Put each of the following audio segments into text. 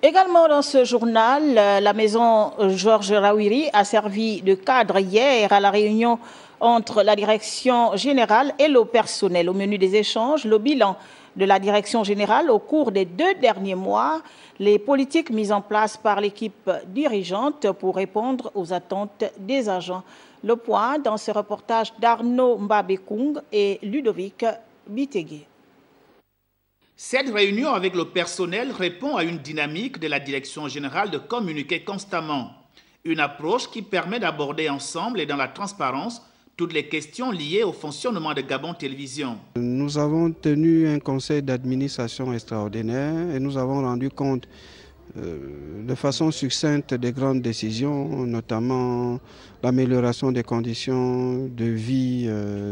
Également dans ce journal, la maison Georges Rawiri a servi de cadre hier à la réunion entre la direction générale et le personnel. Au menu des échanges, le bilan de la direction générale au cours des 2 derniers mois, les politiques mises en place par l'équipe dirigeante pour répondre aux attentes des agents. Le point dans ce reportage d'Arnaud Mbabekung et Ludovic Bitegué. Cette réunion avec le personnel répond à une dynamique de la direction générale de communiquer constamment. Une approche qui permet d'aborder ensemble et dans la transparence toutes les questions liées au fonctionnement de Gabon Télévision. Nous avons tenu un conseil d'administration extraordinaire et nous avons rendu compte de façon succincte des grandes décisions, notamment l'amélioration des conditions de vie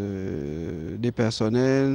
des personnels,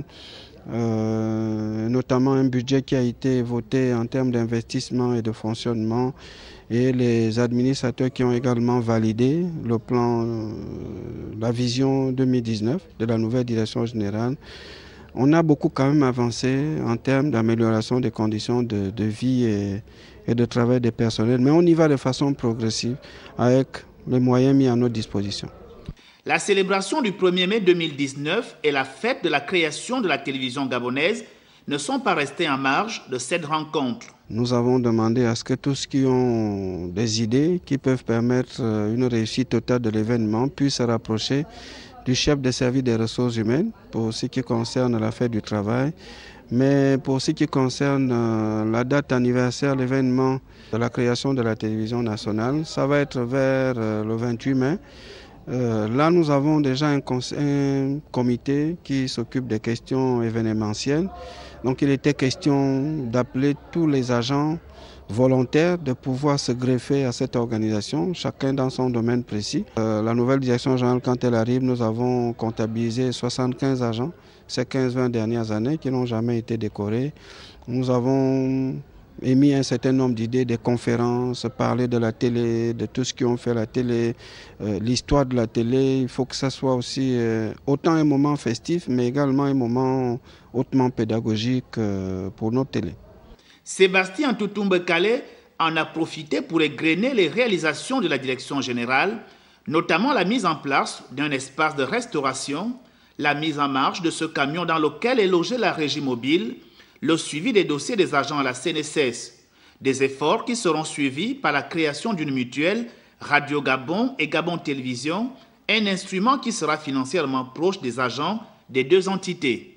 notamment un budget qui a été voté en termes d'investissement et de fonctionnement, et les administrateurs qui ont également validé le plan, la vision 2019 de la nouvelle direction générale. On a beaucoup quand même avancé en termes d'amélioration des conditions de vie et de travail des personnels, mais on y va de façon progressive avec les moyens mis à notre disposition. La célébration du 1er mai 2019 et la fête de la création de la télévision gabonaise ne sont pas restés en marge de cette rencontre. Nous avons demandé à ce que tous qui ont des idées qui peuvent permettre une réussite totale de l'événement puissent se rapprocher du chef de service des ressources humaines pour ce qui concerne la fête du travail. Mais pour ce qui concerne la date anniversaire, l'événement de la création de la télévision nationale, ça va être vers le 28 mai. Là, nous avons déjà un comité qui s'occupe des questions événementielles. Donc, il était question d'appeler tous les agents volontaires de pouvoir se greffer à cette organisation, chacun dans son domaine précis. La nouvelle direction générale, quand elle arrive, nous avons comptabilisé 75 agents ces 15-20 dernières années qui n'ont jamais été décorés. Nous avons émis un certain nombre d'idées, des conférences, parler de la télé, de tout ce qui ont fait la télé, l'histoire de la télé. Il faut que ça soit aussi autant un moment festif, mais également un moment hautement pédagogique pour notre télé. Sébastien Toutoumbe-Calais en a profité pour égrener les réalisations de la direction générale, notamment la mise en place d'un espace de restauration, la mise en marche de ce camion dans lequel est logée la régie mobile, le suivi des dossiers des agents à la CNSS. Des efforts qui seront suivis par la création d'une mutuelle Radio Gabon et Gabon Télévision, un instrument qui sera financièrement proche des agents des 2 entités.